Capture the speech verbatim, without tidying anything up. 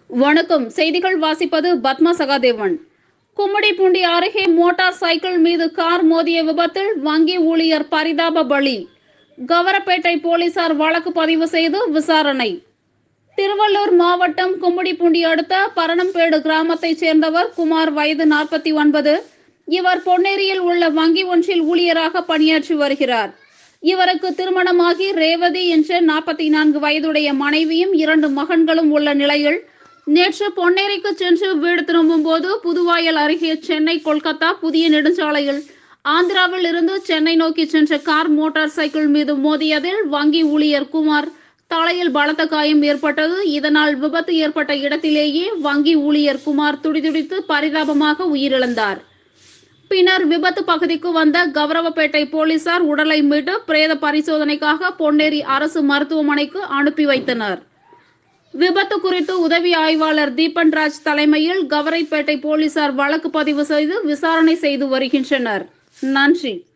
வணக்கம். செய்திகள் வாசிப்பது பத்மா சகாதேவன். கும்மிடிப்பூண்டி அருகே மோட்டார் சைக்கிள் மீது கார் மோதிய விபத்தில் வங்கி ஊழியர் பரிதாப பலி. கவரப்பேட்டை போலீசார் வழக்கு பதிவு செய்து விசாரணை. திருவள்ளூர் மாவட்டம் கும்மிடிப்பூண்டி அடுத்த பரணம்பேடு கிராமத்தைச் சேர்ந்தவர் குமார், வயது நாற்பத்தி ஒன்பது. இவர் பொன்னேரியில் உள்ள வங்கி ஒன்றில் ஊழியராக பணியாற்றி வருகிறார். இவருக்கு திருமணமாகி ரேவதி என்ற நாற்பத்தி நான்கு வயதுடைய மனைவியும் இரண்டு மகன்களும் உள்ள நிலையில் நேற்று பொன்னேரிக்கு சென்று வீடு திரும்பும் போது புதுவாயல் அருகே சென்னை கொல்கத்தா புதிய நெடுஞ்சாலையில் ஆந்திராவில் இருந்து சென்னை நோக்கி சென்ற கார் மோட்டார் சைக்கிள் மீது மோதியதில் வங்கி ஊழியர் குமார் தலையில் பலத்த காயம் ஏற்பட்டது. இதனால் விபத்து ஏற்பட்ட இடத்திலேயே வங்கி ஊழியர் குமார் துடிதுடித்து பரிதாபமாக உயிரிழந்தார். பின்னர் விபத்து பகுதிக்கு வந்த கவரவப்பேட்டை போலீசார் உடலை மீட்டு பிரேத பரிசோதனைக்காக பொன்னேரி அரசு மருத்துவமனைக்கு அனுப்பி வைத்தனர். விபத்து குறித்து உதவி ஆய்வாளர் தீபன்ராஜ் தலைமையில் கவரைப்பேட்டை போலீசார் வழக்கு பதிவு செய்து விசாரணை செய்து வருகின்றனர். நன்றி.